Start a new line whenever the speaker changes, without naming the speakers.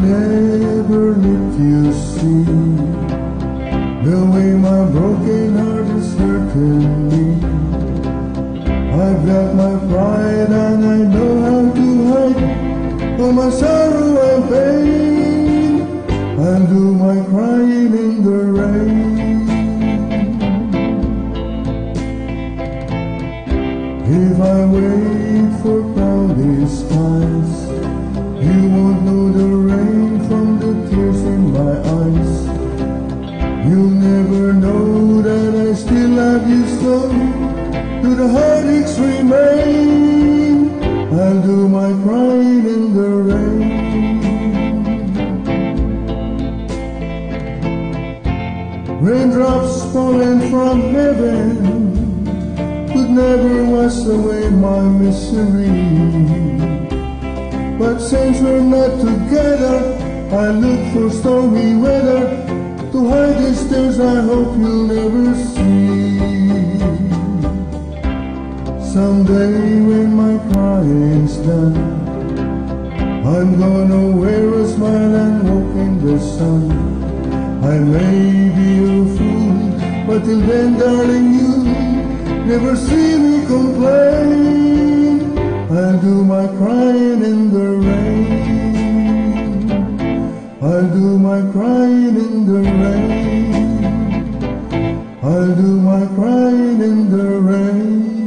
never let you see the way my broken heart is hurting me. I've got my pride and I know how to hide all my sorrow and pain. I'll do my crying in the rain. If I wait for cloudy skies, you won't know the rain from the tears in my eyes. You'll never know that I still love you so. Do the heartaches remain? I'll do my crying in the rain. Raindrops falling from heaven could never wash away my misery. But since we're not together, I look for stormy weather to hide these tears I hope you'll never see. Someday when my crying's done, I'm gonna wear a smile and walk in the sun. I may be a fool, but till then, darling, you never see me complain. I'll do my crying in the rain. I'll do my crying in the rain. I'll do my crying in the rain.